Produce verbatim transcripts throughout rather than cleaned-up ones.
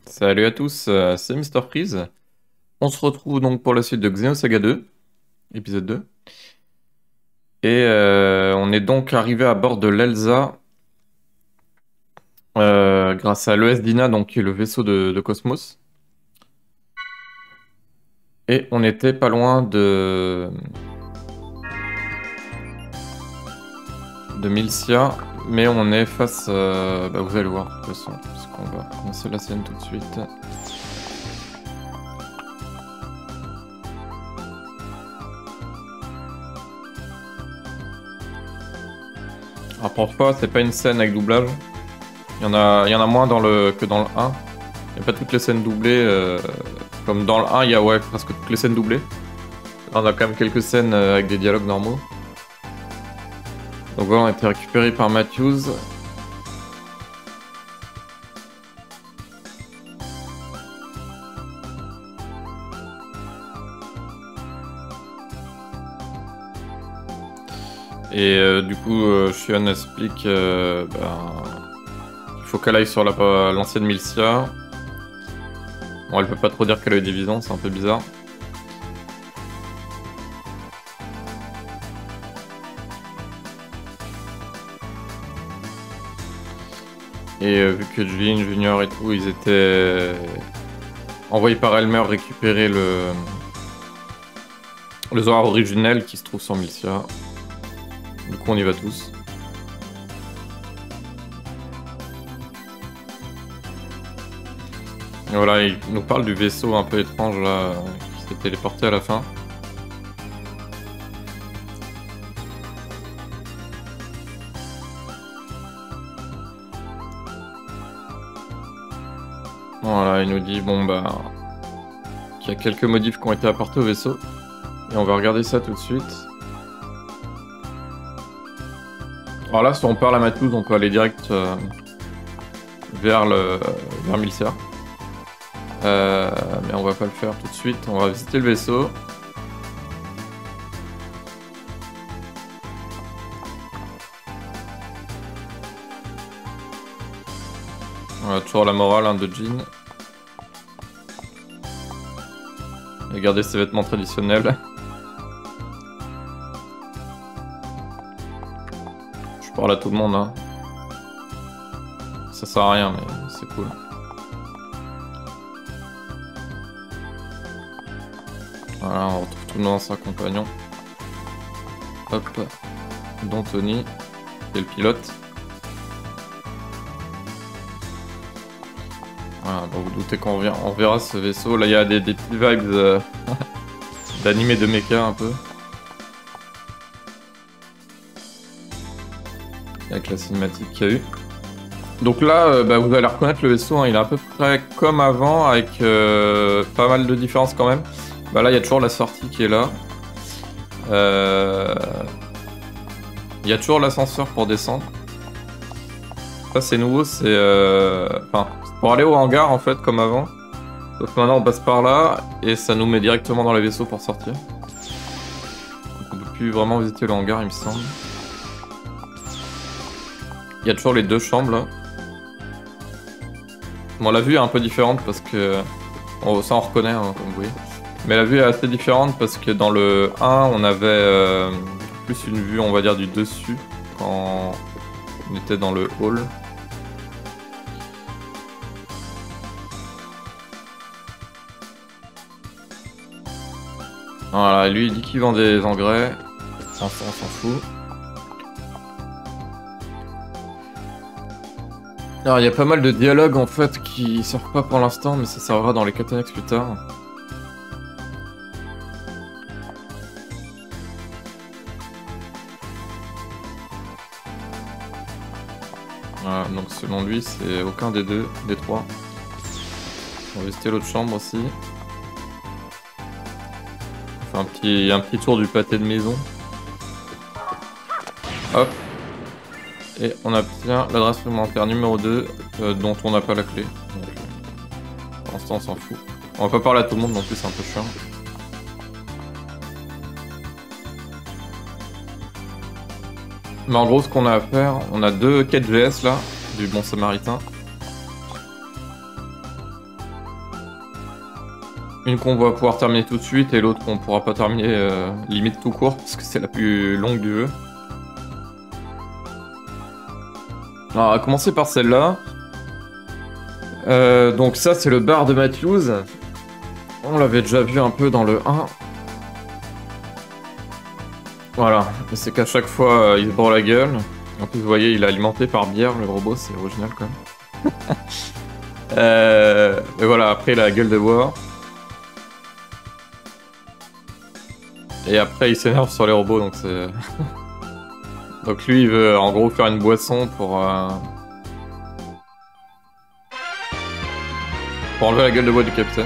Salut à tous, euh, c'est Mister Freeze. On se retrouve donc pour la suite de Xenosaga deux, épisode deux. Et euh, on est donc arrivé à bord de l'Elsa euh, grâce à l'E S Dina, donc qui est le vaisseau de, de Cosmos. Et on était pas loin de de Milcia, mais on est face, euh, bah, vous allez voir de toute façon, parce qu'on va commencer la scène tout de suite. Rapproche pas, c'est pas une scène avec doublage. Il y en a, il y en a moins dans le, que dans le un. Il n'y a pas toutes les scènes doublées. euh, comme dans le un, il y a ouais, presque toutes les scènes doublées. Là, on a quand même quelques scènes euh, avec des dialogues normaux. Donc voilà, on a été récupéré par Matthews. Et euh, du coup, euh, Shion explique euh, ben, qu'il faut qu'elle aille sur la- l'ancienne Milcia. Bon, elle peut pas trop dire qu'elle a eu des visions, c'est un peu bizarre. Et euh, vu que Julien Junior et tout, ils étaient envoyés par Elmer récupérer le, le Zora originel qui se trouve sur Milcia. Du coup, on y va tous. Et voilà, il nous parle du vaisseau un peu étrange là, qui s'est téléporté à la fin. Voilà, il nous dit bon bah qu'il y a quelques modifs qui ont été apportés au vaisseau. Et on va regarder ça tout de suite. Alors là, si on parle à Matthews, on peut aller direct euh, vers le vers Milcia. Euh, mais on va pas le faire tout de suite. On va visiter le vaisseau. On a toujours la morale hein, de Jean. Il a gardé ses vêtements traditionnels. Je parle à tout le monde. Hein. Ça sert à rien, mais c'est cool. Voilà, on retrouve tout le monde dans sa compagnon. Hop, dont Tony, qui est le pilote. Voilà, bon, vous doutez qu'on verra, on verra ce vaisseau. Là, il y a des, des petites vibes euh, d'animé de mecha un peu. Avec la cinématique qu'il y a eu. Donc là, euh, bah, vous allez reconnaître le vaisseau, hein, il est à peu près comme avant, avec euh, pas mal de différences quand même. Bah là, il y a toujours la sortie qui est là. Euh... Il y a toujours l'ascenseur pour descendre. Ça, c'est nouveau, c'est... Euh... Enfin, c'est pour aller au hangar, en fait, comme avant. Sauf que maintenant, on passe par là, et ça nous met directement dans les vaisseaux pour sortir. Donc on peut plus vraiment visiter le hangar, il me semble. Il y a toujours les deux chambres, là. Bon, la vue est un peu différente, parce que... On, ça, on reconnaît, hein, comme vous voyez. Mais la vue est assez différente, parce que dans le un, on avait euh, plus une vue, on va dire, du dessus, quand on était dans le hall. Voilà, lui il dit qu'il vend des engrais, on s'en fout. Alors il y a pas mal de dialogues en fait qui servent pas pour l'instant, mais ça servira dans les Catanex plus tard. Voilà, donc selon lui c'est aucun des deux, des trois. On va visiter l'autre chambre aussi. On fait un petit, un petit tour du pâté de maison. Hop. Et on obtient l'adresse supplémentaire numéro deux, euh, dont on n'a pas la clé. Donc, euh, pour l'instant on s'en fout. On va pas parler à tout le monde non plus, c'est un peu chiant. Mais en gros ce qu'on a à faire, on a deux quêtes V S là, du bon samaritain. Une qu'on va pouvoir terminer tout de suite et l'autre qu'on pourra pas terminer euh, limite tout court parce que c'est la plus longue du jeu. Alors, on va commencer par celle-là. Euh, donc ça, c'est le bar de Matthews. On l'avait déjà vu un peu dans le un. Voilà, c'est qu'à chaque fois, euh, il se bourre la gueule. En plus, vous voyez, il est alimenté par bière, le robot, c'est original quand même. euh, et voilà, après, il a la gueule de bois. Et après, il s'énerve sur les robots, donc c'est... donc lui, il veut en gros faire une boisson pour... Euh... pour enlever la gueule de bois du capitaine.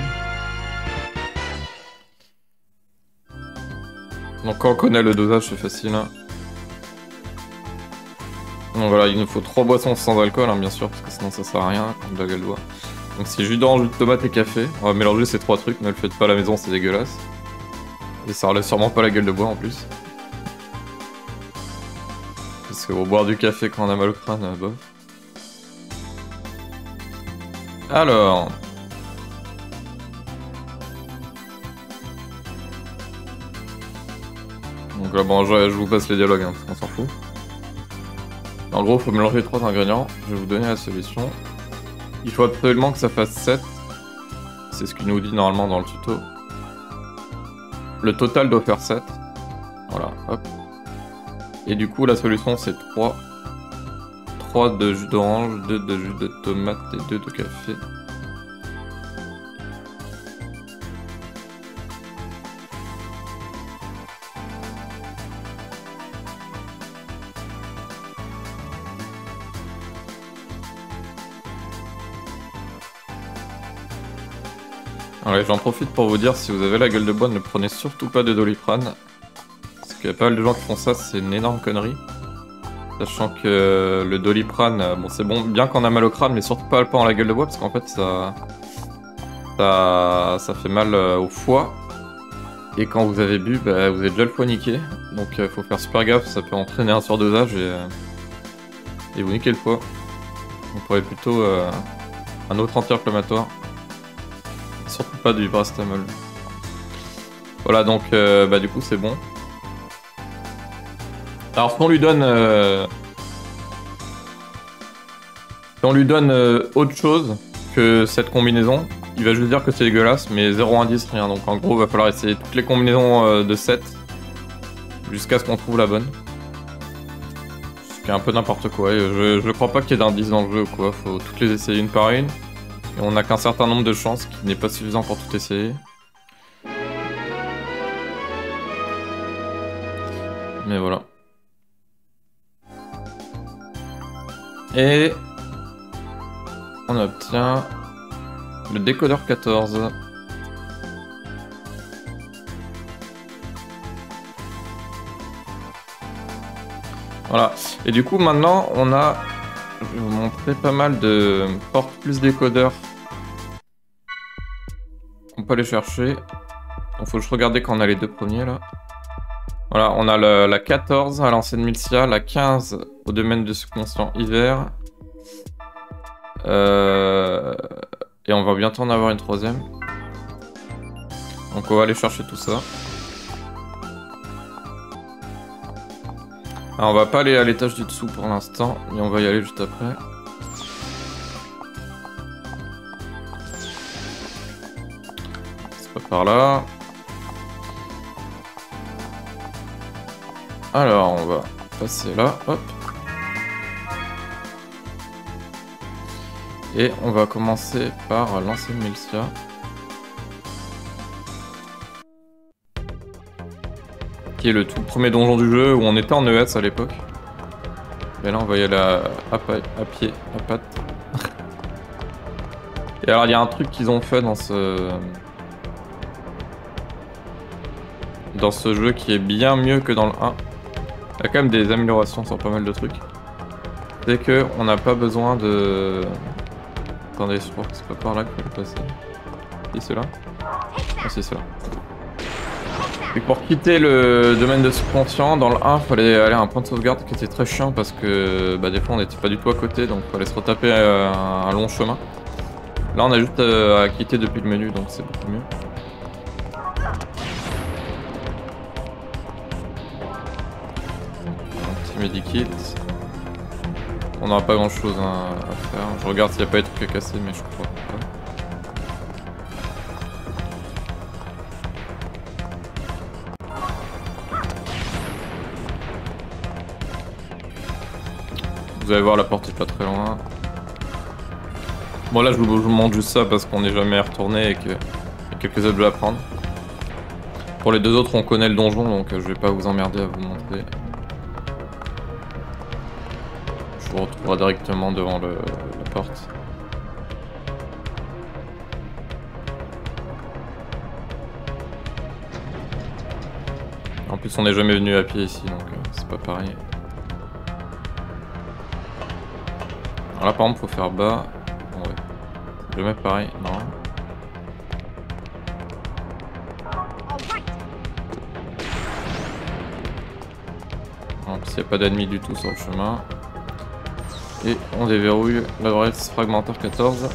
Donc quand on connaît le dosage, c'est facile. Hein. Donc voilà, il nous faut trois boissons sans alcool, hein, bien sûr, parce que sinon ça sert à rien, comme de la gueule de bois. Donc c'est jus d'orange, jus de tomate et café. On va mélanger ces trois trucs, ne le faites pas à la maison, c'est dégueulasse. Et ça relève sûrement pas la gueule de bois en plus. Parce que boire du café quand on a mal au crâne, euh, bof. Alors... Donc là, bon, je, je vous passe les dialogues, hein, parce qu'on s'en fout. En gros, il faut mélanger les trois ingrédients. Je vais vous donner la solution. Il faut absolument que ça fasse sept. C'est ce qu'il nous dit normalement dans le tuto. Le total doit faire sept. Voilà, hop. Et du coup, la solution, c'est trois. trois de jus d'orange, deux de jus de tomate et deux de café. Allez, j'en profite pour vous dire, si vous avez la gueule de bois, ne prenez surtout pas de Doliprane. Parce qu'il y a pas mal de gens qui font ça, c'est une énorme connerie. Sachant que le Doliprane, bon c'est bon, bien qu'on a mal au crâne, mais surtout pas le pas dans la gueule de bois, parce qu'en fait ça, ça... ça fait mal au foie. Et quand vous avez bu, bah, vous avez déjà le foie niqué. Donc il euh, faut faire super gaffe, ça peut entraîner un surdosage et, euh, et vous niquer le foie. On pourrait plutôt euh, un autre anti-inflammatoire. Surtout pas du paracétamol. Voilà, donc euh, bah du coup c'est bon. Alors si on lui donne euh... si on lui donne euh, autre chose que cette combinaison, il va juste dire que c'est dégueulasse, mais zéro indice, rien. Donc en gros il va falloir essayer toutes les combinaisons euh, de sept jusqu'à ce qu'on trouve la bonne. Ce qui est un peu n'importe quoi. Et je, je crois pas qu'il y ait d'indice dans le jeu ou quoi, faut toutes les essayer une par une. Et on n'a qu'un certain nombre de chances, qui n'est pas suffisant pour tout essayer. Mais voilà. Et on obtient le décodeur quatorze. Voilà. Et du coup, maintenant, on a... je vais vous montrer pas mal de portes plus décodeurs. On peut aller chercher. Il faut juste regarder quand on a les deux premiers là. Voilà, on a le, la quatorze à l'ancienne Milcia, la quinze au domaine du subconscient hiver. Euh... Et on va bientôt en avoir une troisième. Donc on va aller chercher tout ça. Alors on va pas aller à l'étage du dessous pour l'instant, mais on va y aller juste après. C'est pas par là. Alors on va passer là, hop. Et on va commencer par l'ancienne Milcia. Qui est le tout premier donjon du jeu où on était en E S à l'époque. Mais là on va y aller à, à, à pied, à pattes. Et alors il y a un truc qu'ils ont fait dans ce... dans ce jeu qui est bien mieux que dans le un. Il y a quand même des améliorations sur pas mal de trucs. C'est que on n'a pas besoin de... Attendez, je crois que c'est pas par là qu'il faut passer. Si c'est là. Ah si c'est là. Et pour quitter le domaine de subconscient, dans le un, il fallait aller à un point de sauvegarde qui était très chiant parce que bah, des fois on n'était pas du tout à côté, donc il fallait se retaper euh, un long chemin. Là on a juste euh, à quitter depuis le menu, donc c'est beaucoup mieux. petit medikit. On n'aura pas grand chose à, à faire. Je regarde s'il n'y a pas des trucs à casser, mais je crois pas. Vous allez voir, la porte est pas très loin. Bon là je vous, je vous montre juste ça parce qu'on n'est jamais retourné et qu'il y a quelques objets à prendre. Pour les deux autres on connaît le donjon donc je vais pas vous emmerder à vous montrer. Je vous retrouverai directement devant le, la porte. En plus on n'est jamais venu à pied ici donc euh, c'est pas pareil. Alors là par exemple faut faire bas. Bon, ouais. Je vais mettre pareil, non. En plus il n'y a pas d'ennemis du tout sur le chemin. Et on déverrouille l'adresse fragmentaire quatorze.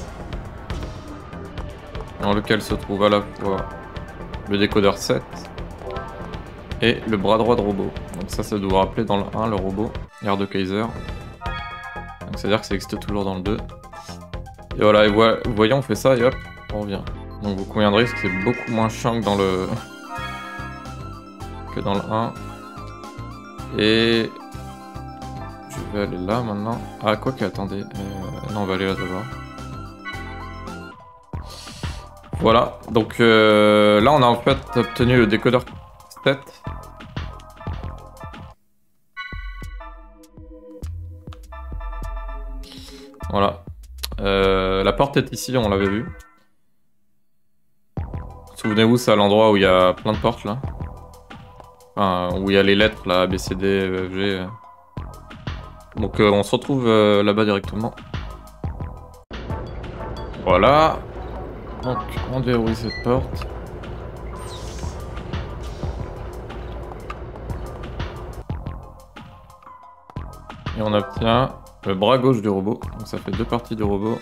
Dans lequel se trouve à la fois le décodeur sept et le bras droit de robot. Donc ça ça doit rappeler dans le un le robot, Air de Kaiser. Donc c'est à dire que ça existe toujours dans le deux. Et voilà, et voilà, vous voyez on fait ça et hop, on revient. Donc vous conviendrez que c'est beaucoup moins chiant que dans le que dans le un. Et je vais aller là maintenant. Ah quoi que attendez, euh... non on va aller là d'abord. Voilà, donc euh, là on a en fait obtenu le décodeur sept. Voilà. Euh, la porte est ici, on l'avait vu. Souvenez-vous, c'est à l'endroit où il y a plein de portes là. Enfin, où il y a les lettres là, A, B, C, D, E, F, G. Donc euh, on se retrouve euh, là-bas directement. Voilà. Donc on déverrouille cette porte. Et on obtient le bras gauche du robot. Donc ça fait deux parties du robot.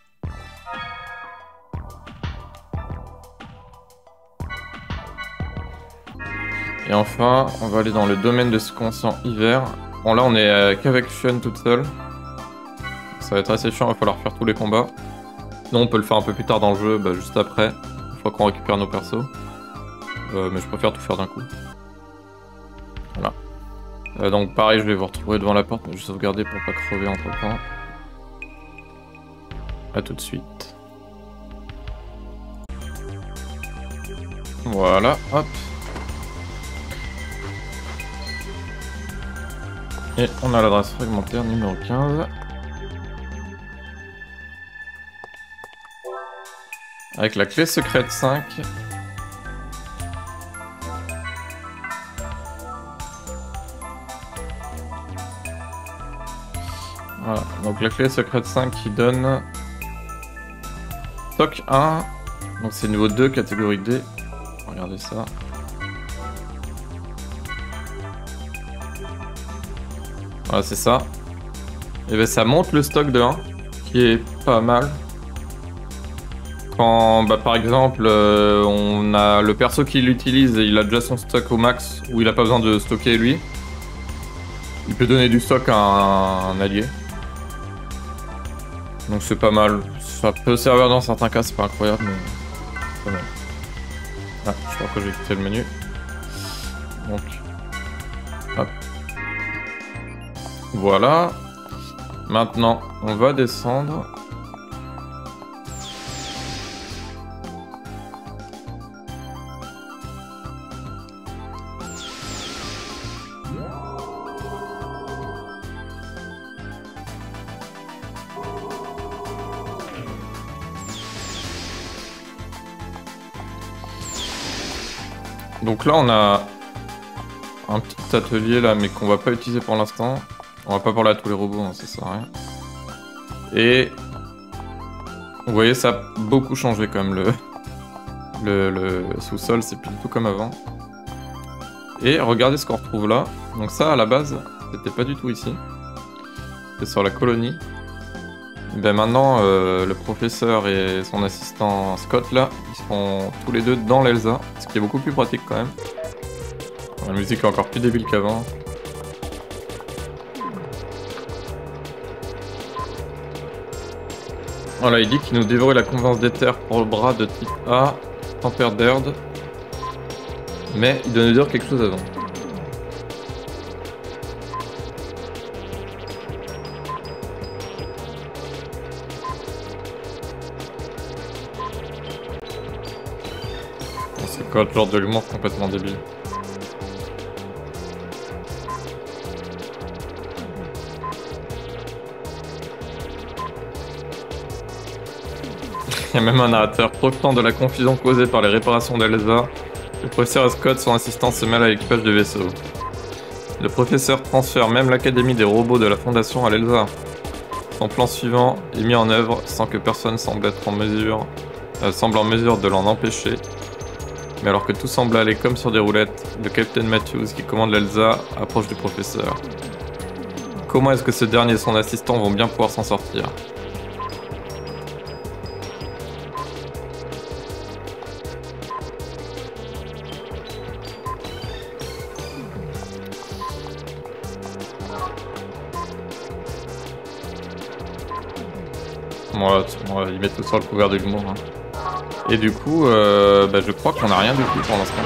Et enfin, on va aller dans le domaine de ce conscient hiver. Bon là on est euh, qu'avec Shun toute seule. Ça va être assez chiant, il va falloir faire tous les combats. Sinon on peut le faire un peu plus tard dans le jeu, bah, juste après, une fois qu'on récupère nos persos. Euh, mais je préfère tout faire d'un coup. Voilà. Euh, donc pareil, je vais vous retrouver devant la porte, mais je vais sauvegarder pour pas crever entre temps. A tout de suite. Voilà, hop. Et on a l'adresse fragmentaire numéro quinze. Avec la clé secrète cinq. Voilà, donc la clé secrète cinq qui donne stock un. Donc c'est niveau deux, catégorie D. Regardez ça. Voilà, c'est ça. Et bien ça monte le stock de un, qui est pas mal. Quand, bah, par exemple, euh, on a le perso qui l'utilise et il a déjà son stock au max, où il a pas besoin de stocker lui. Il peut donner du stock à un, un allié. Donc c'est pas mal. Ça peut servir dans certains cas, c'est pas incroyable, mais c'est pas mal. Ah, je crois que j'ai quitté le menu. Donc, hop. Voilà. Maintenant, on va descendre. Donc là on a un petit atelier là mais qu'on va pas utiliser pour l'instant. On va pas parler à tous les robots, hein, ça sert à rien. Et vous voyez ça a beaucoup changé quand même le, le, le sous-sol, c'est plus du tout comme avant. Et regardez ce qu'on retrouve là. Donc ça à la base c'était pas du tout ici. C'était sur la colonie. Et ben maintenant euh, le professeur et son assistant Scott là, ils seront tous les deux dans l'Elsa, ce qui est beaucoup plus pratique quand même. La musique est encore plus débile qu'avant. Voilà, il dit qu'il nous dévorait la convenance d'éther pour le bras de type A, tempère d'Erd. Mais il doit nous dire quelque chose avant. Bon, c'est quoi le genre de argument complètement débile? Il y a même un narrateur profitant de la confusion causée par les réparations d'Elsa. Le professeur Scott, son assistant, se mêle à l'équipage du vaisseau. Le professeur transfère même l'académie des robots de la Fondation à l'Elsa. Son plan suivant est mis en œuvre sans que personne semble être en mesure, euh, semble en mesure de l'en empêcher. Mais alors que tout semble aller comme sur des roulettes, le capitaine Matthews, qui commande l'Elsa, approche du professeur. Comment est-ce que ce dernier et son assistant vont bien pouvoir s'en sortir ? Moi, moi, ils mettent tout sur le couvert de l'humour. Hein. Et du coup, euh, bah, je crois qu'on a rien du tout pour l'instant.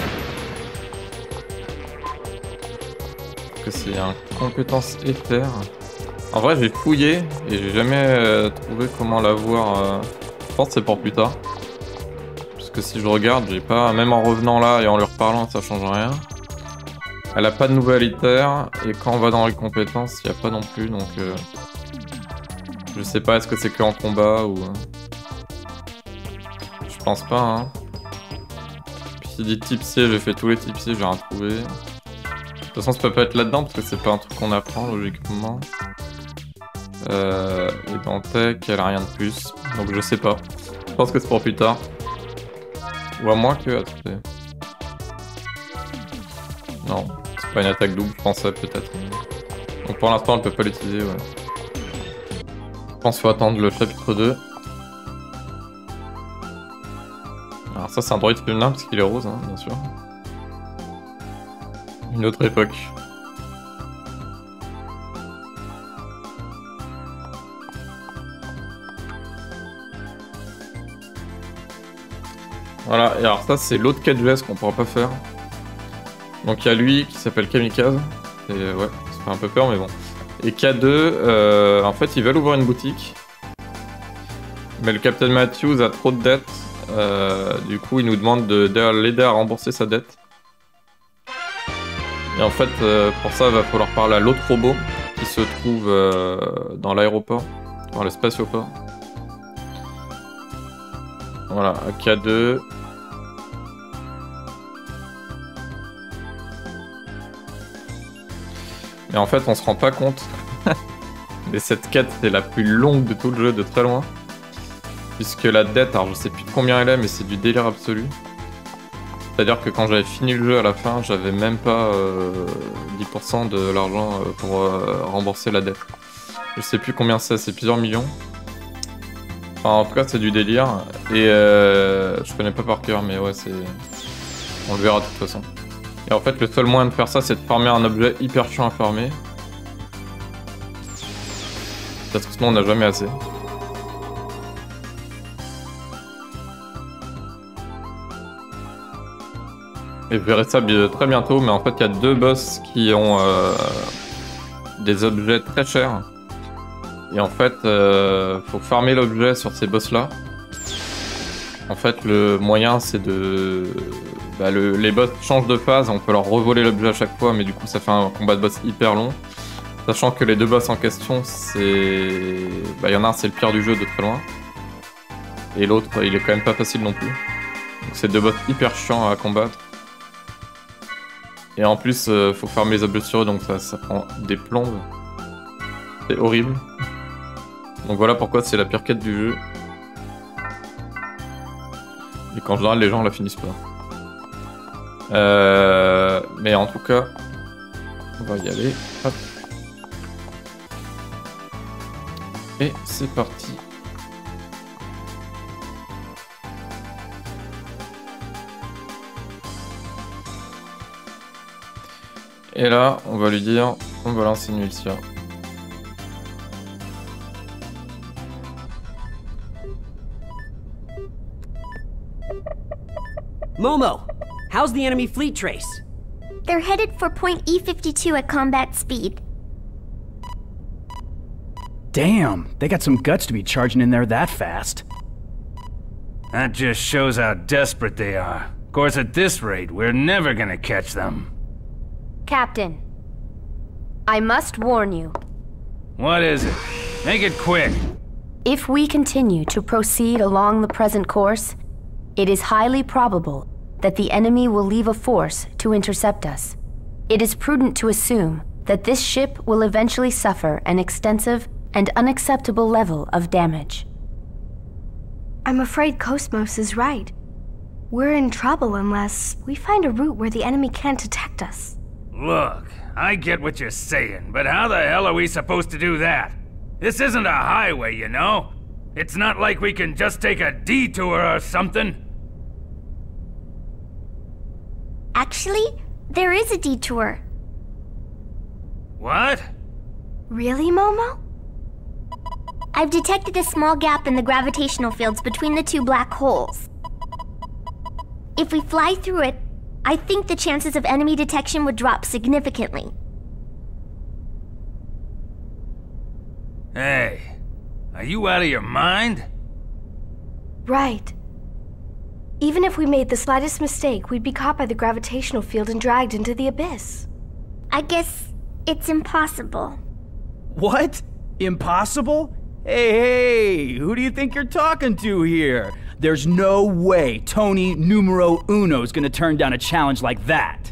Que c'est un compétence éther. En vrai, j'ai fouillé et j'ai jamais euh, trouvé comment l'avoir. Euh... Je pense que c'est pour plus tard. Parce que si je regarde, j'ai pas. Même en revenant là et en lui reparlant, ça change rien. Elle a pas de nouvelle éther et quand on va dans les compétences, il n'y a pas non plus donc. Euh... Je sais pas, est-ce que c'est que en combat ou... Je pense pas, hein. Puis il dit type C, j'ai fait tous les types C, j'ai rien trouvé. De toute façon, ça peut pas être là-dedans, parce que c'est pas un truc qu'on apprend, logiquement. Euh... Et dans Tech, elle a rien de plus. Donc je sais pas. Je pense que c'est pour plus tard. Ou à moins que... Attendez. Non, c'est pas une attaque double, je pensais peut-être. Donc pour l'instant, elle peut pas l'utiliser, ouais. Je pense qu'il faut attendre le chapitre deux. Alors ça c'est un droïde féminin parce qu'il est rose, hein, bien sûr. Une autre époque. Voilà, et alors ça c'est l'autre quatre G S qu'on pourra pas faire. Donc il y a lui qui s'appelle Kamikaze. Et ouais, ça fait un peu peur mais bon. Et K deux, euh, en fait, ils veulent ouvrir une boutique. Mais le Captain Matthews a trop de dettes. Euh, du coup, il nous demande de, de l'aider à rembourser sa dette. Et en fait, euh, pour ça, il va falloir parler à l'autre robot qui se trouve euh, dans l'aéroport, dans le spatioport. Voilà, K deux. Et en fait, on se rend pas compte. Mais cette quête, c'est la plus longue de tout le jeu, de très loin. Puisque la dette, alors je sais plus de combien elle est, mais c'est du délire absolu. C'est-à-dire que quand j'avais fini le jeu à la fin, j'avais même pas euh, dix pour cent de l'argent euh, pour euh, rembourser la dette. Je sais plus combien c'est, c'est plusieurs millions. Enfin, en tout cas, c'est du délire. Et euh, je connais pas par cœur, mais ouais, c'est... On le verra de toute façon. Et en fait, le seul moyen de faire ça, c'est de farmer un objet hyper chiant à farmer. Parce que sinon, on n'a jamais assez. Et vous verrez ça très bientôt, mais en fait, il y a deux boss qui ont euh, des objets très chers. Et en fait, euh, faut farmer l'objet sur ces boss-là. En fait, le moyen, c'est de... Bah, le... les boss changent de phase, on peut leur revoler l'objet à chaque fois, mais du coup, ça fait un combat de boss hyper long. Sachant que les deux boss en question, c'est... Bah, y en a un, c'est le pire du jeu de très loin. Et l'autre, il est quand même pas facile non plus. Donc c'est deux boss hyper chiants à combattre. Et en plus, euh, faut farmer les objets sur eux, donc ça, ça prend des plombes. C'est horrible. Donc voilà pourquoi c'est la pire quête du jeu. Et qu'en général, les gens la finissent pas. Euh... Mais en tout cas, on va y aller. Hop. Et c'est parti. Et là, on va lui dire, on va lancer une Nulcia. Momo, how's the enemy fleet trace? They're headed for point E fifty-two at combat speed. Damn, they got some guts to be charging in there that fast. That just shows how desperate they are. Of course, at this rate, we're never gonna catch them. Captain, I must warn you. What is it? Make it quick. If we continue to proceed along the present course, it is highly probable that the enemy will leave a force to intercept us. It is prudent to assume that this ship will eventually suffer an extensive and unacceptable level of damage. I'm afraid Cosmos is right. We're in trouble unless we find a route where the enemy can't detect us. Look, I get what you're saying, but how the hell are we supposed to do that? This isn't a highway, you know? It's not like we can just take a detour or something. Actually, there is a detour. What? Really, Momo? I've detected a small gap in the gravitational fields between the two black holes. If we fly through it, I think the chances of enemy detection would drop significantly. Hey, are you out of your mind? Right. Even if we made the slightest mistake, we'd be caught by the gravitational field and dragged into the abyss. I guess it's impossible. What? Impossible? Hey, hey, who do you think you're talking to here? There's no way Tony Numero Uno's gonna turn down a challenge like that.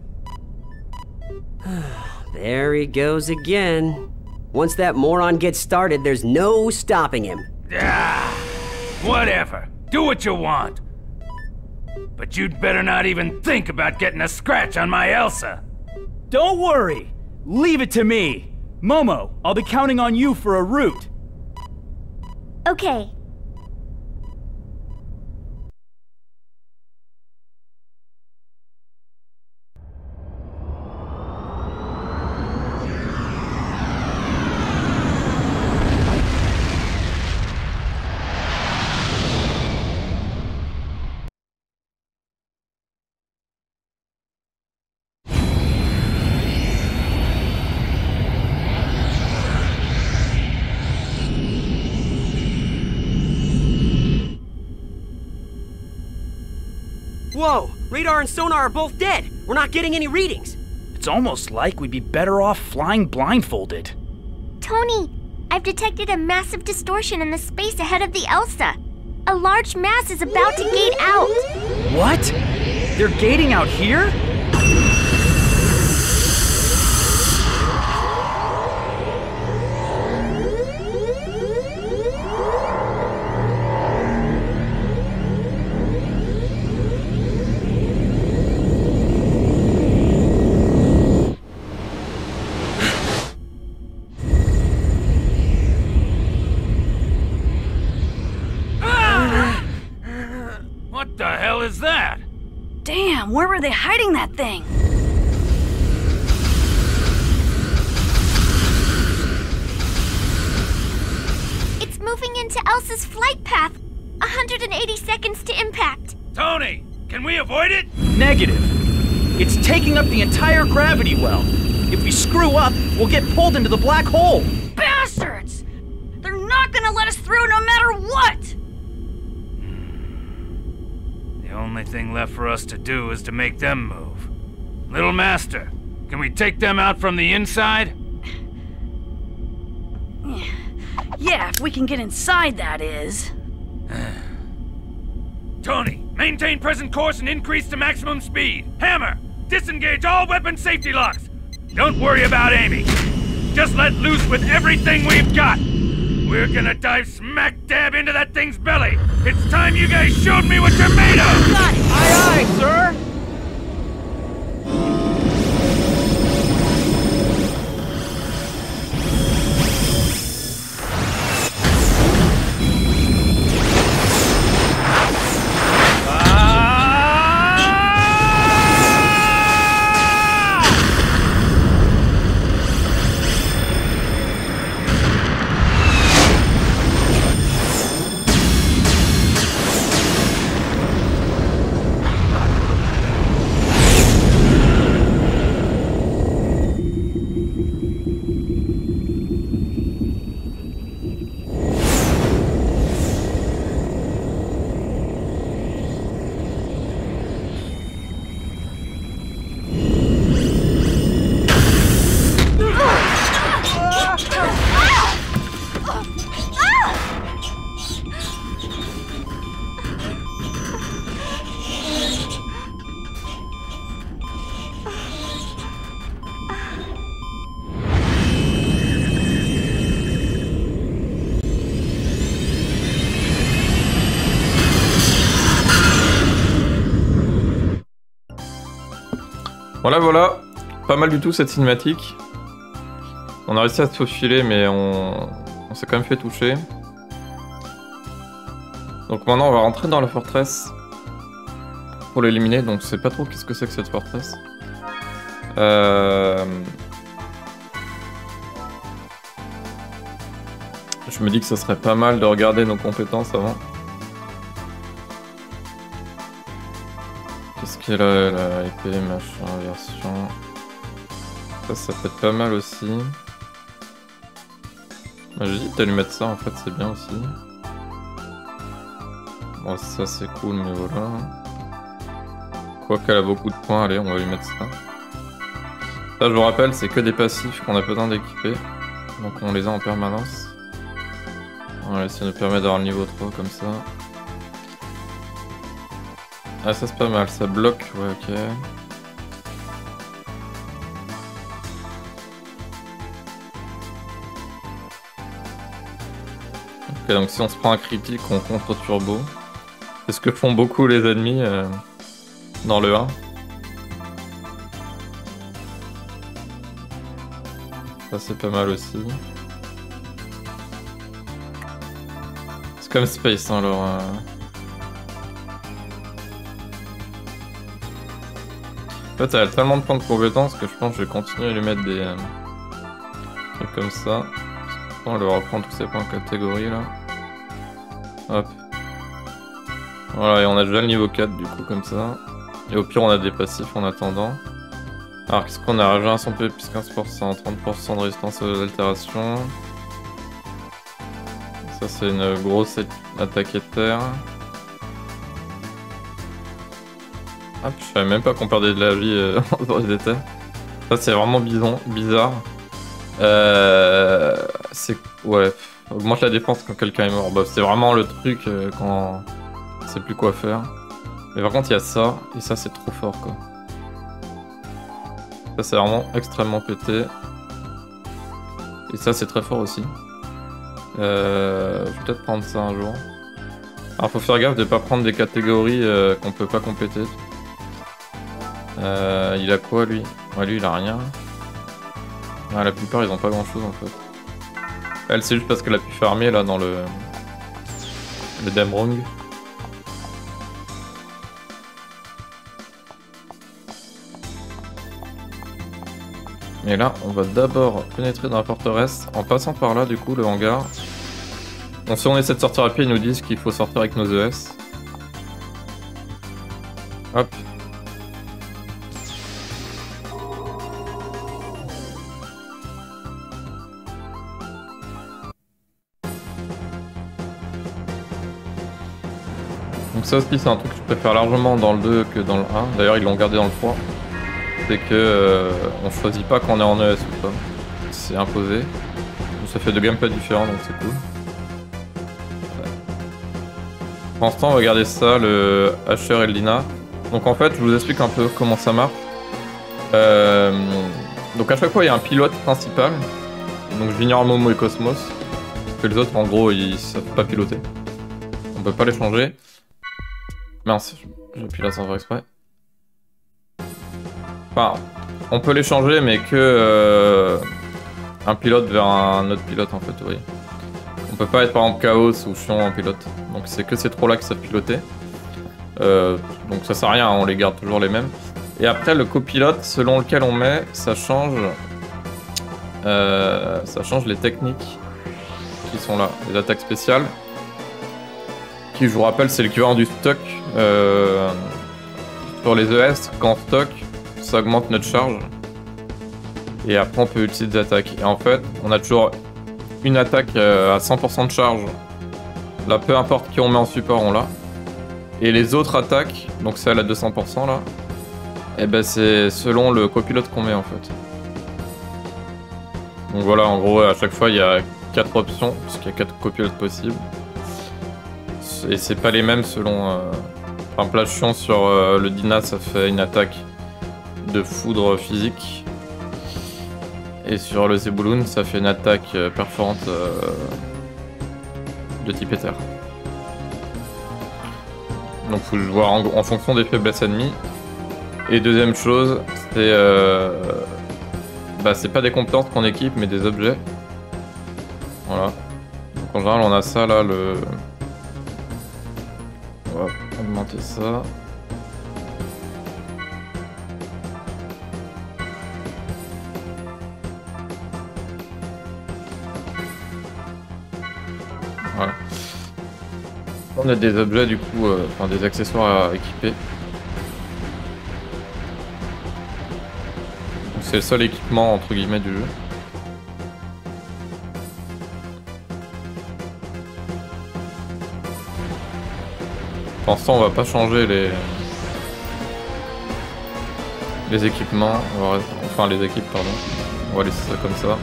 There he goes again. Once that moron gets started, there's no stopping him. Ah, whatever. Do what you want. But you'd better not even think about getting a scratch on my Elsa. Don't worry. Leave it to me. Momo, I'll be counting on you for a route. Okay. Whoa! Radar and sonar are both dead! We're not getting any readings! It's almost like we'd be better off flying blindfolded. Tony, I've detected a massive distortion in the space ahead of the Elsa. A large mass is about to gate out. What? They're gating out here? What the hell is that? Damn, where were they hiding that thing? It's moving into Elsa's flight path. one hundred eighty seconds to impact. Tony, can we avoid it? Negative. It's taking up the entire gravity well. If we screw up, we'll get pulled into the black hole. Bastards! They're not gonna let us through no matter what! The only thing left for us to do is to make them move. Little Master, can we take them out from the inside? Yeah, if we can get inside, that is. Tony, maintain present course and increase to maximum speed. Hammer, disengage all weapon safety locks. Don't worry about Amy. Just let loose with everything we've got. We're gonna dive smack dab into that thing's belly. It's time you guys showed me what you're made of! Got it! Aye, aye, sir! Voilà, voilà. Pas mal du tout cette cinématique. On a réussi à se faufiler, mais on, on s'est quand même fait toucher. Donc maintenant, on va rentrer dans la forteresse pour l'éliminer. Donc je sais pas trop qu'est-ce que c'est que cette forteresse. Euh... Je me dis que ça serait pas mal de regarder nos compétences avant. Qu'est-ce qu'il y a là, la épée, machin, version. Ça, ça peut être pas mal aussi. J'hésite à lui mettre ça, en fait, c'est bien aussi. Bon, ça c'est cool, mais voilà. Quoi qu'elle a beaucoup de points, allez, on va lui mettre ça. Ça, je vous rappelle, c'est que des passifs qu'on a besoin d'équiper. Donc on les a en permanence. Voilà, ça nous permet d'avoir le niveau trois comme ça. Ah, ça c'est pas mal, ça bloque, ouais, ok. Ok, donc si on se prend un critique, on contre turbo. C'est ce que font beaucoup les ennemis euh, dans le un. Ça c'est pas mal aussi. C'est comme Space, hein, alors... Euh... En fait, elle a tellement de points de compétences que je pense que je vais continuer à lui mettre des euh, trucs comme ça. On va reprendre tous ces points de catégorie là. Hop. Voilà, et on a déjà le niveau quatre du coup, comme ça. Et au pire, on a des passifs en attendant. Alors, qu'est-ce qu'on a? Régénération P V plus quinze pour cent, trente pour cent de résistance aux altérations. Ça, c'est une grosse attaque éther. Hop, je savais même pas qu'on perdait de la vie euh, dans les éthers. Ça, c'est vraiment bison, bizarre. Euh, c'est... Ouais, augmente la défense quand quelqu'un est mort. Bah, c'est vraiment le truc euh, quand on sait plus quoi faire. Mais par contre, il y a ça, et ça, c'est trop fort, quoi. Ça, c'est vraiment extrêmement pété. Et ça, c'est très fort aussi. Euh, je vais peut-être prendre ça un jour. Alors, faut faire gaffe de pas prendre des catégories euh, qu'on peut pas compléter. Euh, il a quoi, lui? Ouais, lui, il a rien. Ah, la plupart ils ont pas grand chose en fait. Elle c'est juste parce qu'elle a pu farmer là dans le le Damrung. Mais là on va d'abord pénétrer dans la forteresse en passant par là du coup le hangar. Bon, si on essaie de sortir à pied ils nous disent qu'il faut sortir avec nos E S. Hop. Donc ça aussi c'est un truc que je préfère largement dans le deux que dans le un. D'ailleurs ils l'ont gardé dans le trois. C'est que euh, on choisit pas quand on est en E S ou pas. C'est imposé. Donc ça fait deux gameplays différents donc c'est cool. Pour l'instant on va regarder ça, le Asher et le Lina. Donc en fait je vous explique un peu comment ça marche. Euh, donc à chaque fois il y a un pilote principal. Donc Junior, Momo et Cosmos. Que les autres en gros ils savent pas piloter. On peut pas les changer. Mince, j'appuie là sans faire exprès. Enfin, on peut les changer, mais que euh, un pilote vers un autre pilote en fait, oui. On peut pas être par exemple Chaos ou Chion en pilote. Donc c'est que ces trois là qui savent piloter. Euh, donc ça sert à rien, on les garde toujours les mêmes. Et après le copilote, selon lequel on met, ça change, euh, ça change les techniques qui sont là, les attaques spéciales. Qui, je vous rappelle, c'est l'équivalent du stock. Euh, sur les E S, quand on stock, ça augmente notre charge. Et après, on peut utiliser des attaques. Et en fait, on a toujours une attaque à cent pour cent de charge. Là, peu importe qui on met en support, on l'a. Et les autres attaques, donc celle à deux cents pour cent là, et ben c'est selon le copilote qu'on met en fait. Donc voilà, en gros, à chaque fois, il y a quatre options, puisqu'il y a quatre copilotes possibles. Et c'est pas les mêmes selon... Euh... Par exemple, là, Chion sur euh, le Dina, ça fait une attaque de foudre physique. Et sur le Zebulun, ça fait une attaque euh, perforante euh, de type éther. Donc faut voir en, en fonction des faiblesses ennemies. Et deuxième chose, c'est euh, bah c'est pas des compétences qu'on équipe mais des objets. Voilà. Donc en général on a ça là, le... On va augmenter ça. Voilà. On a des objets du coup, euh, enfin des accessoires à équiper. C'est le seul équipement entre guillemets du jeu. Pour l'instant on va pas changer les les équipements, on va... enfin les équipes pardon. On va laisser ça comme ça.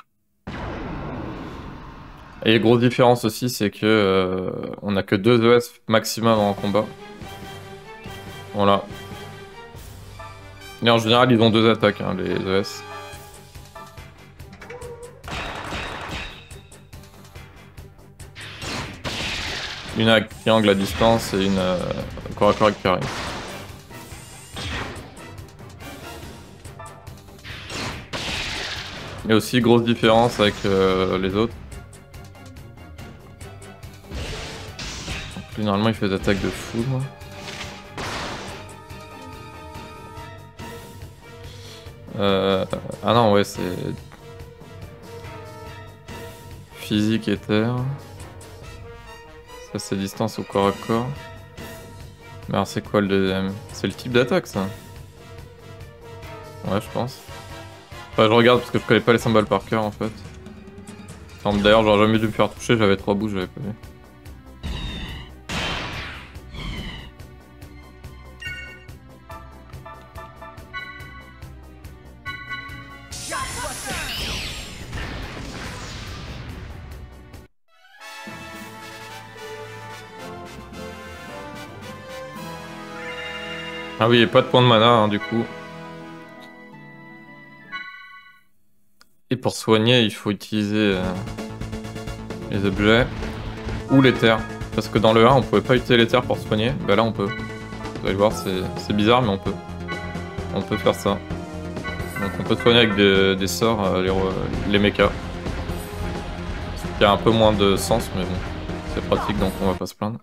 Et la grosse différence aussi c'est que euh, on a que deux E S maximum en combat. Voilà. Et en général ils ont deux attaques hein, les E S. Une avec triangle à distance et une euh, corps à corps avec carré. Et aussi grosse différence avec euh, les autres. Lui, normalement il fait des attaques de fou moi. Euh... Ah non ouais c'est... Physique et terre. Ça c'est distance au corps à corps. Mais alors c'est quoi le deuxième? C'est le type d'attaque ça? Ouais je pense. Enfin je regarde parce que je connais pas les symboles par cœur en fait. D'ailleurs j'aurais jamais dû me faire toucher, j'avais trois bouts, j'avais pas vu. Ah oui, et pas de points de mana hein, du coup. Et pour soigner, il faut utiliser euh, les objets ou les terres. Parce que dans le un, on pouvait pas utiliser les terres pour soigner. Bah là, on peut. Vous allez voir, c'est bizarre, mais on peut. On peut faire ça. Donc on peut soigner avec des, des sorts, euh, les, les mechas. Il y a un peu moins de sens, mais bon, c'est pratique, donc on va pas se plaindre.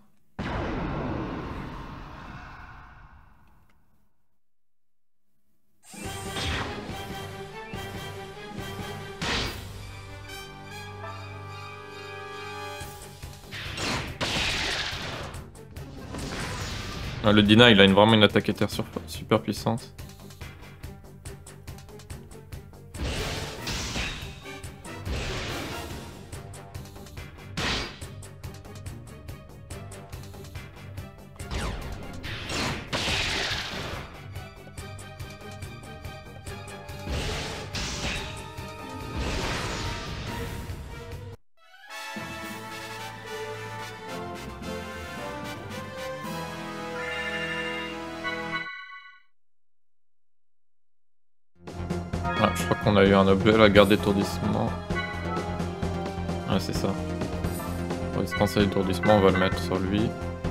Le Dina il a une, vraiment une attaque éther super puissante. Ah, je crois qu'on a eu un objet, la garde d'étourdissement. Ouais, c'est ça. Pour résistance à l'étourdissement, on va le mettre sur lui.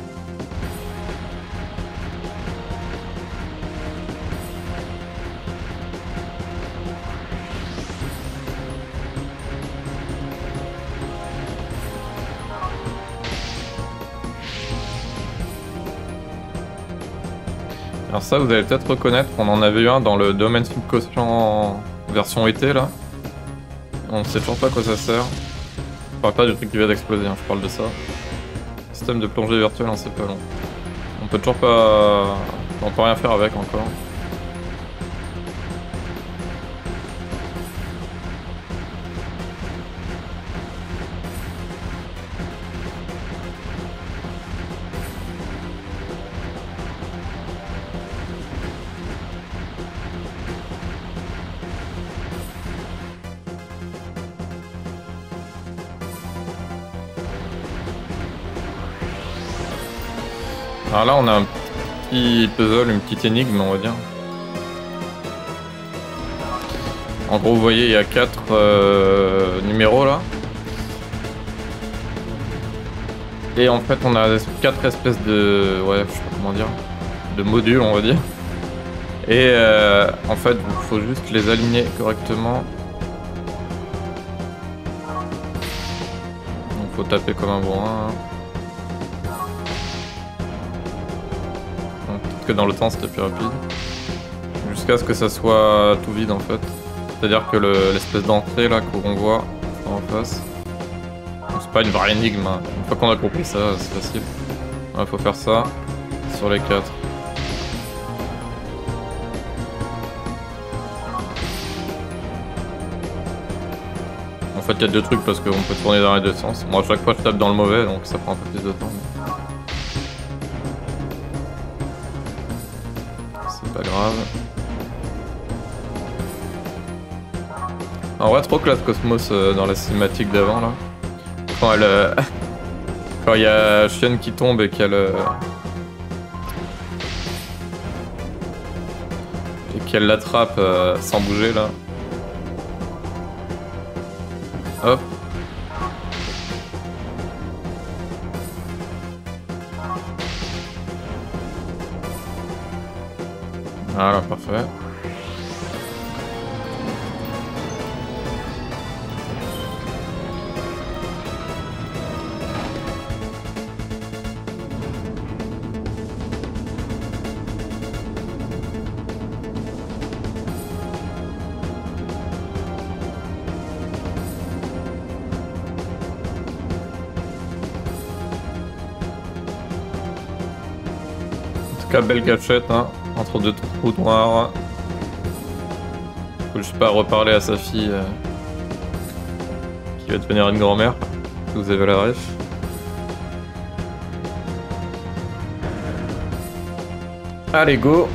Alors ça, vous allez peut-être reconnaître qu'on en avait eu un dans le domaine subconscient version été là. On sait toujours pas à quoi ça sert. Je parle pas du truc qui vient d'exploser, hein, je parle de ça. Système de plongée virtuelle, on sait pas long. On peut toujours pas... On peut rien faire avec encore. Alors là on a un petit puzzle, une petite énigme on va dire. En gros vous voyez il y a quatre euh, numéros là. Et en fait on a quatre espèces de... ouais je sais pas comment dire. De modules on va dire. Et euh, en fait, il faut juste les aligner correctement. Donc faut taper comme un bourrin. Peut-être que dans le temps c'était plus rapide. Jusqu'à ce que ça soit tout vide en fait. C'est-à-dire que l'espèce le, d'entrée là qu'on voit en face. C'est pas une vraie énigme. Hein. Une fois qu'on a compris ça, c'est facile. Il ouais, faut faire ça sur les quatre. En fait, il y a deux trucs parce qu'on peut tourner dans les deux sens. Moi, à chaque fois, je tape dans le mauvais, donc ça prend un peu plus de temps. C'est pas grave. En vrai, trop classe Cosmos euh, dans la cinématique d'avant là. Quand elle, euh, quand il y a Xion qui tombe et qu'elle euh, et qu'elle l'attrape euh, sans bouger là. Hop. Voilà, parfait. Belle gâchette hein, entre deux trous noirs. Faut juste pas reparler à sa fille euh, qui va devenir une grand-mère. Vous avez la ref. Allez go.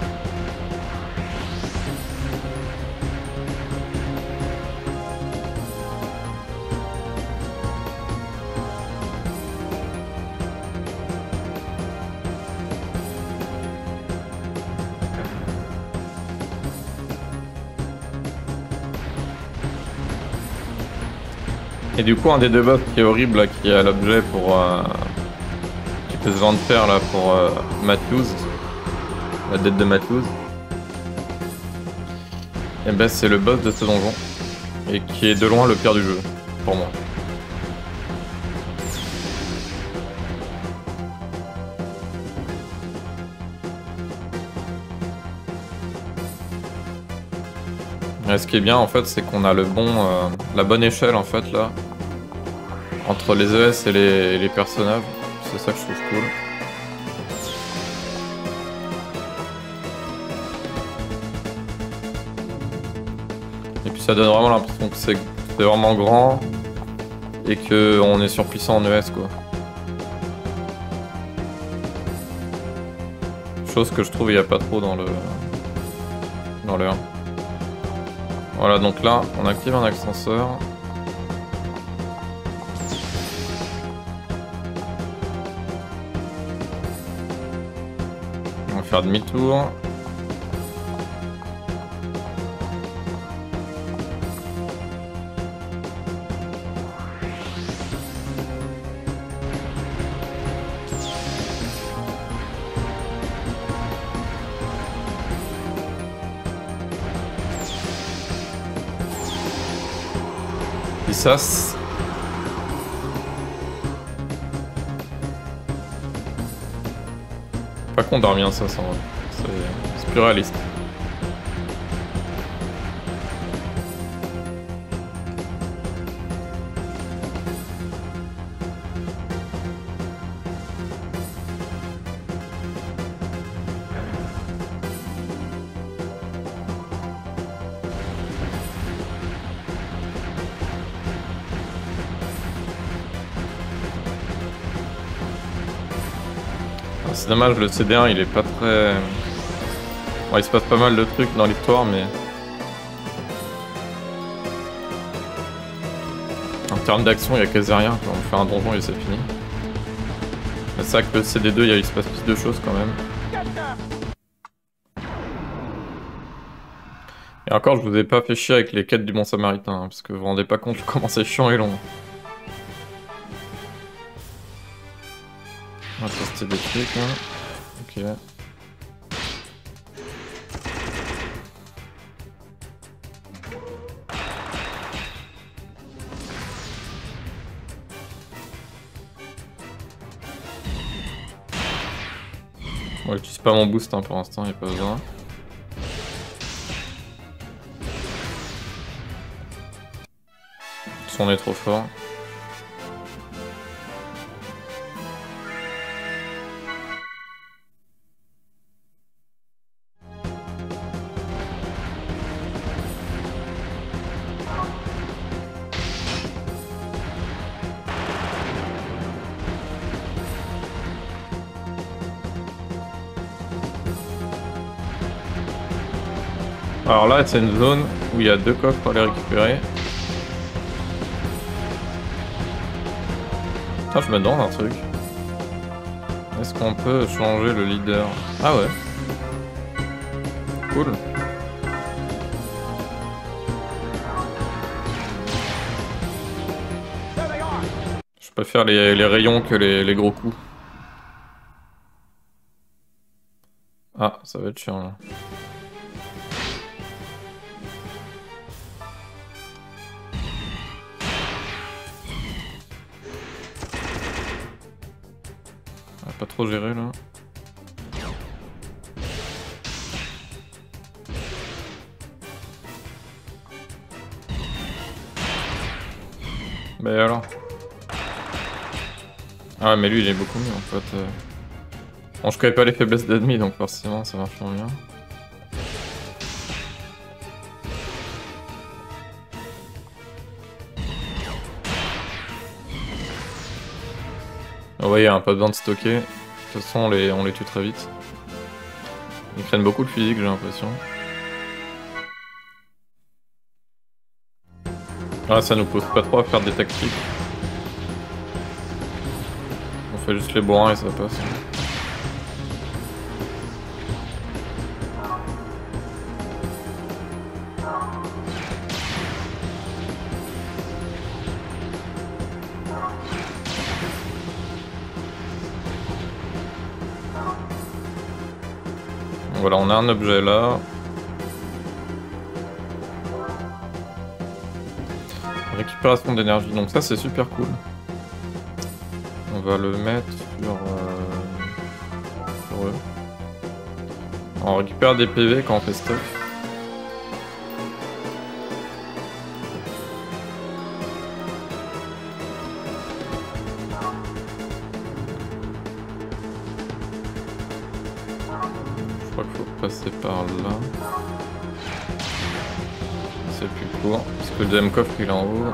Et du coup, un des deux boss qui est horrible, là, qui a l'objet pour... Euh, qui peut se vendre faire là pour euh, Matthews, la dette de Matthews. Et ben c'est le boss de ce donjon. Et qui est de loin le pire du jeu, pour moi. Et ce qui est bien en fait, c'est qu'on a le bon, euh, la bonne échelle en fait là, entre les E S et les, les personnages. C'est ça que je trouve cool. Et puis ça donne vraiment l'impression que c'est vraiment grand et qu'on est surpuissant en E S quoi. Chose que je trouve il n'y a pas trop dans le dans le un. Voilà, donc là, on active un ascenseur. On va faire demi-tour. Ça, pas qu'on dort bien ça, ça c'est plus réaliste. C'est dommage, le C D un il est pas très... Bon, il se passe pas mal de trucs dans l'histoire, mais... En termes d'action, il y a quasi rien. On fait un donjon et c'est fini. Mais c'est vrai que le C D deux, il se passe plus de choses quand même. Et encore, je vous ai pas fait chier avec les quêtes du Bon Samaritain, hein, parce que vous vous rendez pas compte comment c'est chiant et long. On va tester des trucs, hein. Ok. Moi j'utilise pas mon boost hein, pour l'instant, il a pas besoin. On est trop fort. Alors là, c'est une zone où il y a deux coffres à les récupérer. Ah, je me demande un truc. Est-ce qu'on peut changer le leader? Ah ouais. Cool. Je préfère les, les rayons que les, les gros coups. Ah, ça va être chiant là. Pas trop géré là. Mais alors. Ah ouais, mais lui il est beaucoup mieux en fait. Bon, je connais pas les faiblesses d'ennemis donc forcément ça marche moins bien. Vous voyez, hein, pas besoin de stocker. De toute façon, on les, on les tue très vite. Ils craignent beaucoup le physique, j'ai l'impression. Ah, ça nous pousse pas trop à faire des tactiques. On fait juste les bourrins et ça passe. Voilà, on a un objet là. Récupération d'énergie, donc ça c'est super cool. On va le mettre sur, euh, sur eux. On récupère des P V quand on fait stock. Passer par là. C'est plus court, parce que le deuxième coffre il est en haut.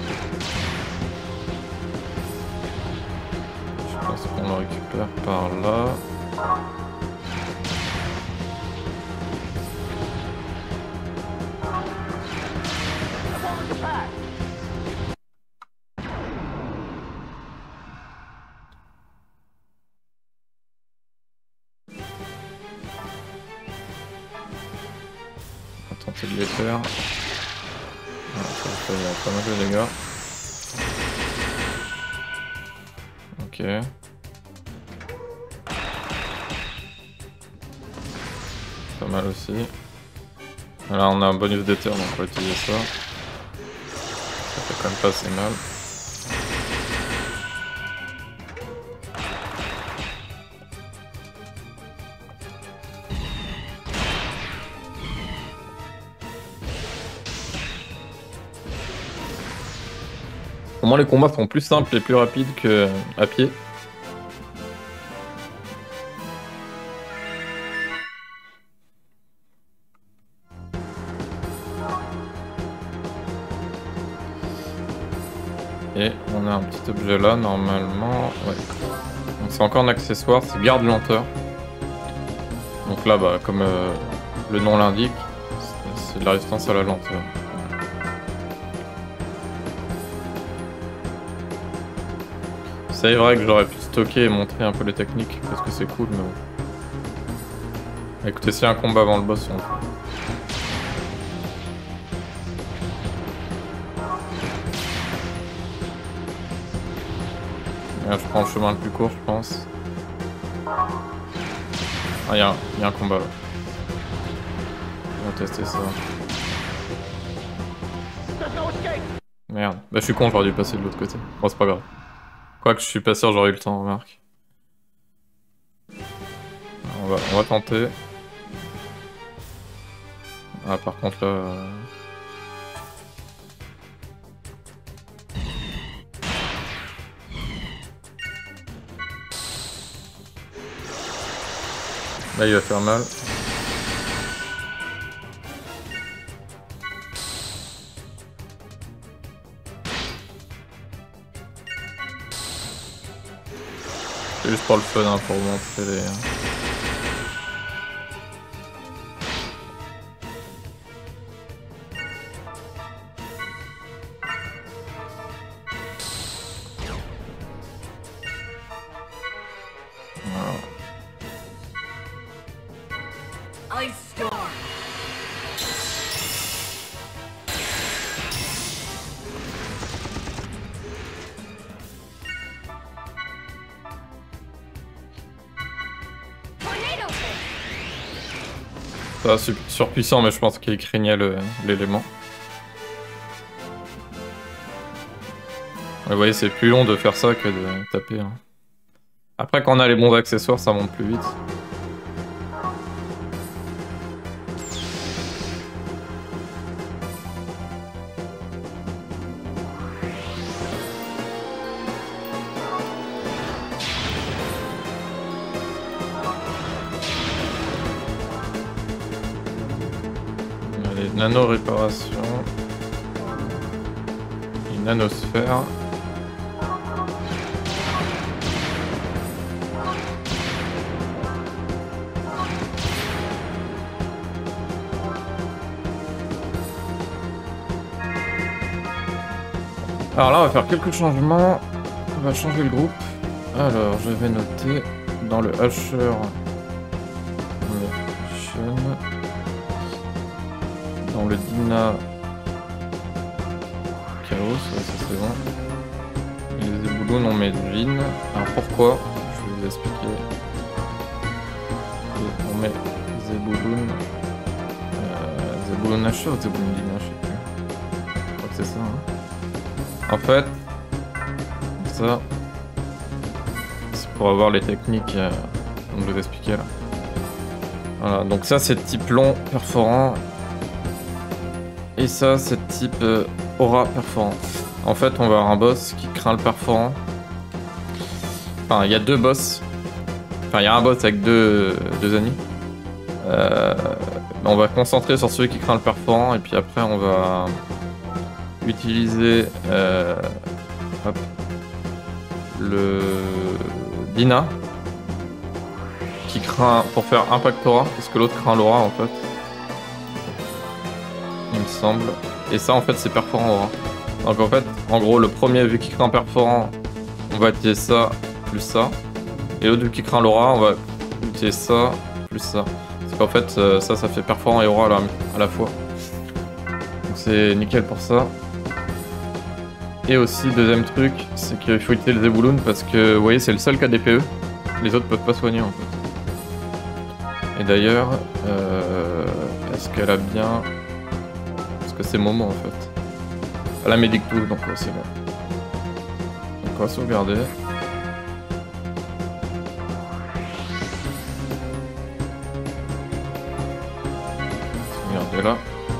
Je pense qu'on le récupère par là. Tenter de les faire. Ah, ça fait pas mal de dégâts. Ok. Pas mal aussi. Là on a un bonus d'éther donc on va utiliser ça. Ça fait quand même pas assez mal. Au moins les combats sont plus simples et plus rapides que à pied. Et on a un petit objet là normalement. Ouais. Donc c'est encore un accessoire, c'est garde lenteur. Donc là bah comme euh, le nom l'indique, c'est de la résistance à la lenteur. C'est vrai que j'aurais pu stocker et montrer un peu les techniques parce que c'est cool mais bon. Écoutez, s'il y a un combat avant le boss, on le fait. Là, je prends le chemin le plus court, je pense. Ah, il y, y a un combat là. On va tester ça. Merde. Bah, je suis con, j'aurais dû passer de l'autre côté. Bon, c'est pas grave. Quoique je suis pas sûr, j'aurais eu le temps, remarque. On va on va tenter. Ah, par contre là... Euh... Là il va faire mal. C'est juste pour le fun, hein, pour vous montrer les... Ça, surpuissant, mais je pense qu'il craignait l'élément. Vous voyez, c'est plus long de faire ça que de taper. Hein. Après, quand on a les bons accessoires, ça monte plus vite. Nano réparation, une nanosphère. Alors là on va faire quelques changements, on va changer le groupe. Alors je vais noter dans le Asher dans le Dina Chaos, ouais, ça c'est bon. Et les Zebouloun on met Jean. Alors pourquoi? Je vais vous expliquer. Et on met Zebouloun. Euh, Zebouloun Asher ou Zebouloun Dina, je sais plus. Je crois que c'est ça. Hein. En fait, ça, c'est pour avoir les techniques euh, qu'on je vous expliquer là. Voilà, donc ça c'est type long perforant. Et ça, c'est type euh, aura perforant. En fait, on va avoir un boss qui craint le perforant. Enfin, il y a deux boss. Enfin, il y a un boss avec deux, deux ennemis. Euh, on va concentrer sur celui qui craint le perforant. Et puis après, on va utiliser euh, hop, le Dina qui craint pour faire impact aura. Parce que l'autre craint l'aura en fait. Il me semble. Et ça en fait c'est perforant aura. Donc en fait, en gros le premier vu qu'il craint perforant, on va utiliser ça plus ça. Et l'autre vu qu'il craint l'aura, on va utiliser ça plus ça. Parce qu'en fait euh, ça ça fait perforant et aura à la, à la fois. Donc c'est nickel pour ça. Et aussi deuxième truc, c'est qu'il faut utiliser le Zebouloun parce que vous voyez c'est le seul qui a des P E. Les autres peuvent pas soigner en fait. Et d'ailleurs, euh, est-ce qu'elle a bien... que c'est Momo en fait. Elle a Medic Tool donc c'est bon. Donc on va sauvegarder. Sauvegarder là.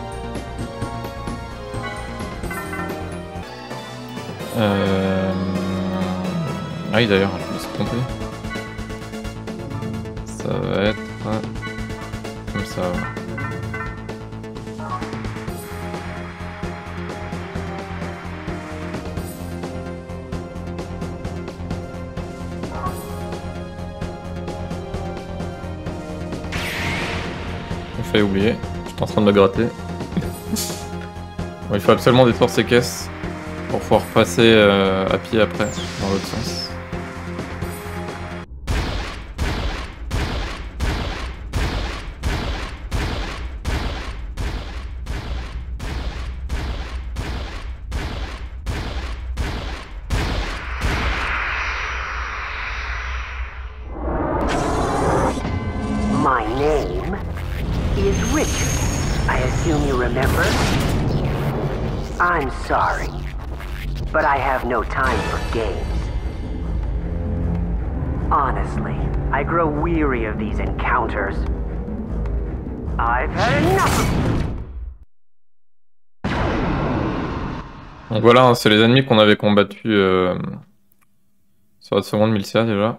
Euh... Ah oui d'ailleurs, je me suis trompé. Ça va être comme ça. J'ai oublié, j'étais en train de me gratter. Bon, il faut absolument détruire ces caisses pour pouvoir passer euh, à pied après, dans l'autre sens. Sorry, but I have no time for games. Honestly, I grow weary of these encounters. I've had enough. Donc voilà, hein, c'est les ennemis qu'on avait combattus euh, sur la seconde Milcia déjà.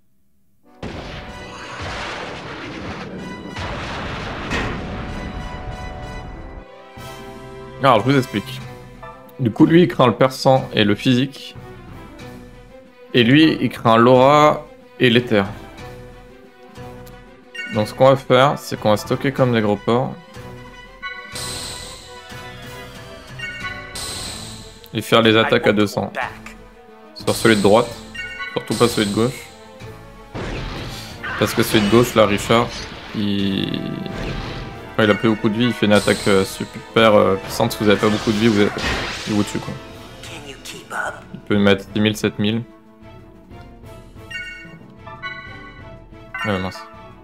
Alors je vous explique. Du coup lui il craint le persan et le physique. Et lui il craint l'aura et l'éther. Donc ce qu'on va faire c'est qu'on va stocker comme des gros porcs. Et faire les attaques à deux cents. Sur celui de droite. Surtout pas celui de gauche. Parce que celui de gauche là Richard il... Quand il a plus beaucoup de vie, il fait une attaque euh, super euh, puissante. Si vous avez pas beaucoup de vie, vous êtes... il vous tue quoi. Il peut mettre dix mille, sept mille. Ah mince.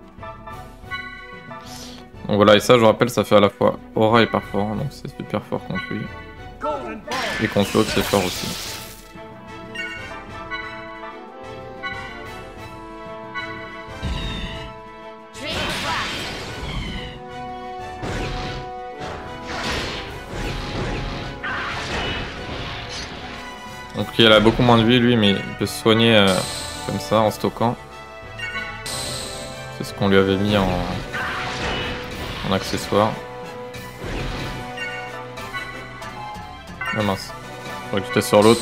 Donc voilà, et ça je vous rappelle, ça fait à la fois aura et parfort, donc c'est super fort contre lui. Et contre l'autre c'est fort aussi. Donc il a beaucoup moins de vie lui, mais il peut se soigner euh, comme ça en stockant. C'est ce qu'on lui avait mis en, en accessoire. Ah mince, faudrait que tu testes sur l'autre.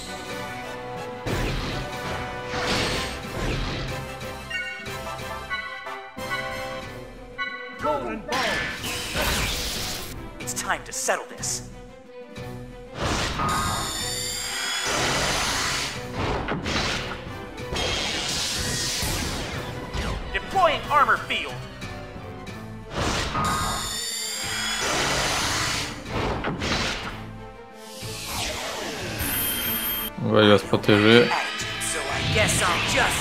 It's time to settle this. Deploying armor field. Ouais, il va se protéger. So I guess I'll just...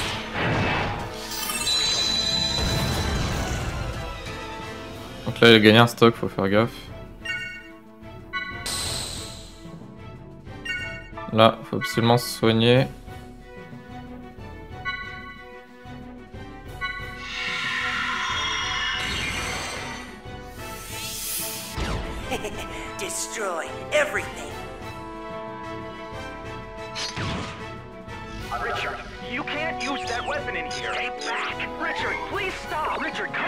Donc là il a gagné un stock, faut faire gaffe. Là, faut absolument se soigner. Destroy everything. Richard, you can't use that weapon in here. Stay back. Richard, please stop. Richard, come.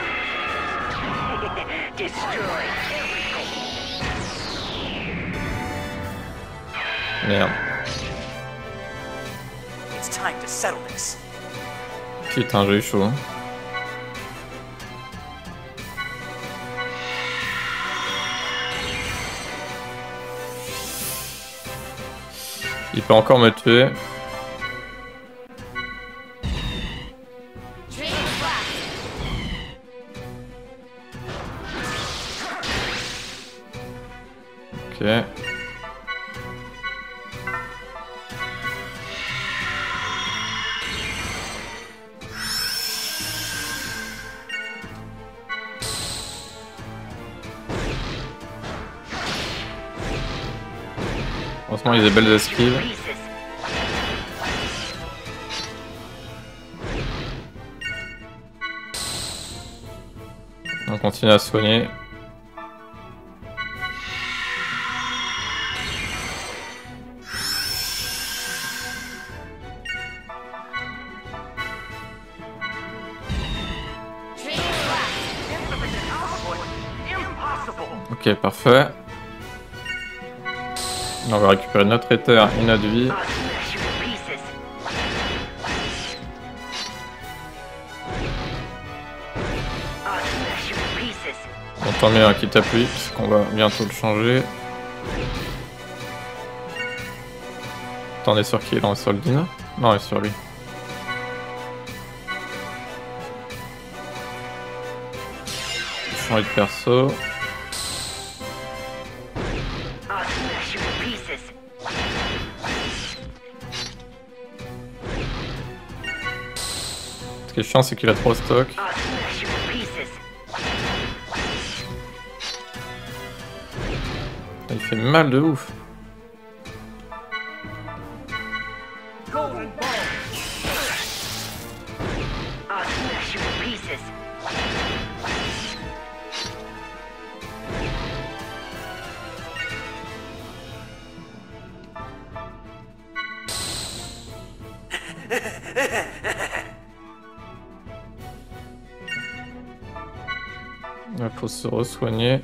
Destroy everything. Merde. It's time to settle this. Putain, j'ai eu chaud. Hein. Il peut encore me tuer. Ok. Heureusement, il y a des belles esquives. On continue à soigner. Ok, parfait. On va récupérer notre éther et notre vie. Bon, tant mieux hein, qu'il t'appuie, puisqu'on va bientôt le changer. Attends, on est sur qui? Là, on est sur le dino? Non, on est sur lui. Changer de perso. Ce qui est chiant, c'est qu'il a trop stock. Il fait mal de ouf. Il faut se re-soigner.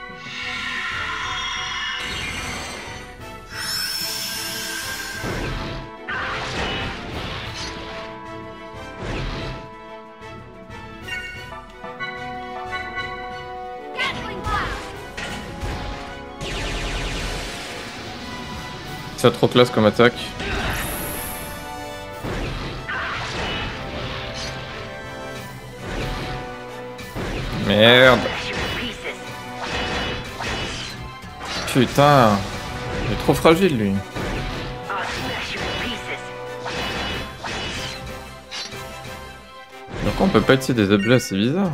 C'est trop classe comme attaque. Merde. Putain. Il est trop fragile lui. Donc on peut pas utiliser des objets, c'est bizarre.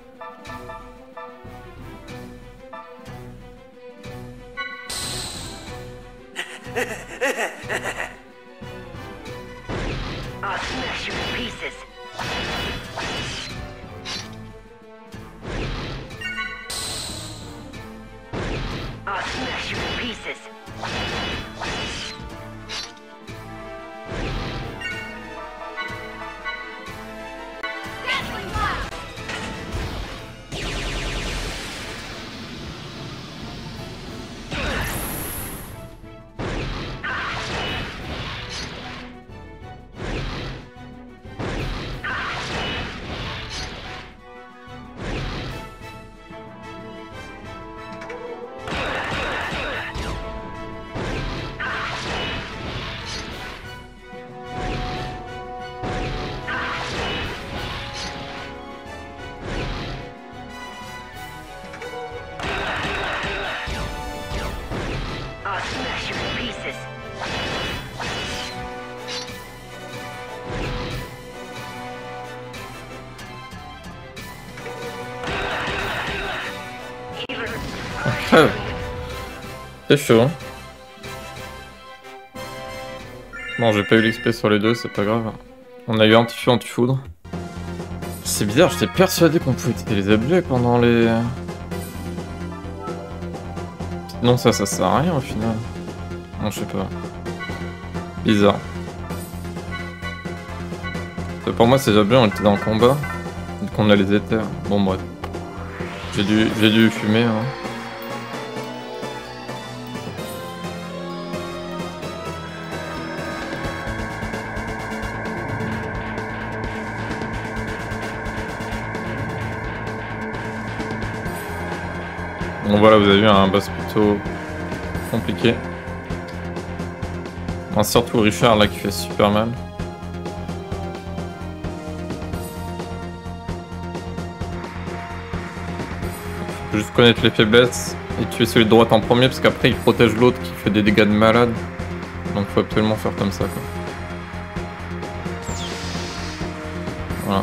Crève. C'est chaud. Hein. Bon, j'ai pas eu l'X P sur les deux, c'est pas grave. On a eu anti-feu, anti-foudre. C'est bizarre, j'étais persuadé qu'on pouvait utiliser les objets pendant les... Non, ça, ça sert à rien au final. Non, je sais pas. Bizarre. Pour moi, ces objets, on était dans le combat. Donc on a les éthers. Bon, bref. J'ai dû, j'ai dû fumer, hein. Bon voilà, vous avez vu un boss plutôt compliqué. Bon, surtout Richard là qui fait super mal. Faut juste connaître les faiblesses et tuer celui de droite en premier parce qu'après il protège l'autre qui fait des dégâts de malade. Donc faut absolument faire comme ça quoi. Voilà.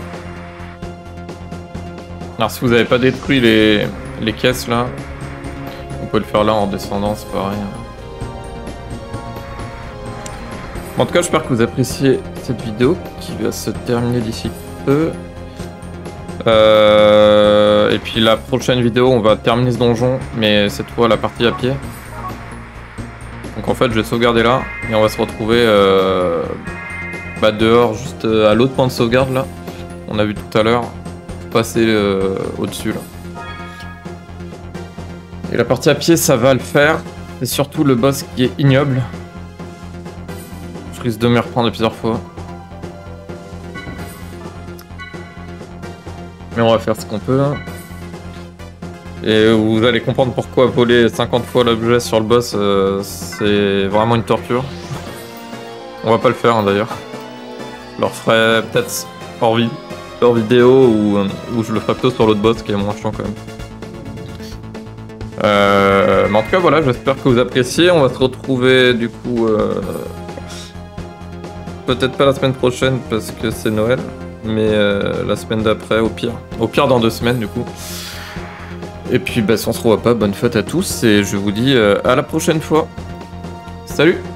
Alors si vous n'avez pas détruit les, les caisses là, vous pouvez le faire là en descendant, c'est pareil. Bon, en tout cas, j'espère que vous appréciez cette vidéo qui va se terminer d'ici peu. Euh, et puis la prochaine vidéo, on va terminer ce donjon, mais cette fois la partie à pied. Donc en fait, je vais sauvegarder là et on va se retrouver euh, bah, dehors, juste à l'autre point de sauvegarde là. On a vu tout à l'heure, passer euh, au-dessus là. Et la partie à pied, ça va le faire. C'est surtout le boss qui est ignoble. Je risque de me reprendre plusieurs fois. Mais on va faire ce qu'on peut. Hein. Et vous allez comprendre pourquoi voler cinquante fois l'objet sur le boss, euh, c'est vraiment une torture. On va pas le faire hein, d'ailleurs. Je le referai peut-être hors, vid hors vidéo ou, ou je le ferai plutôt sur l'autre boss qui est moins chiant quand même. Euh, mais en tout cas voilà, j'espère que vous appréciez. On va se retrouver du coup euh, peut-être pas la semaine prochaine parce que c'est Noël, mais euh, la semaine d'après au pire. Au pire dans deux semaines du coup. Et puis bah, si on se revoit pas, bonne fête à tous et je vous dis euh, à la prochaine fois. Salut!